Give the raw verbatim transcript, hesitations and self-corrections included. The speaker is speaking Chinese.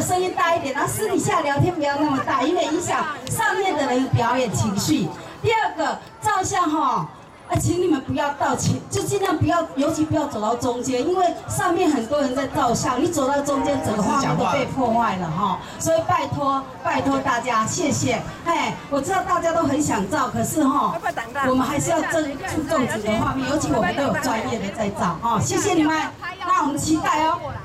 声音大一点，然后私底下聊天不要那么大，因为影响上面的人表演情绪。第二个，照相哈。啊，请你们不要到前，就尽量不要，尤其不要走到中间，因为上面很多人在照相，你走到中间，整个画面都被破坏了哈。所以拜托，拜托大家，谢谢。哎，我知道大家都很想照，可是哈，我们还是要注注重整个画面，尤其我们都有专业的在照哈。谢谢你们，那我们期待哦。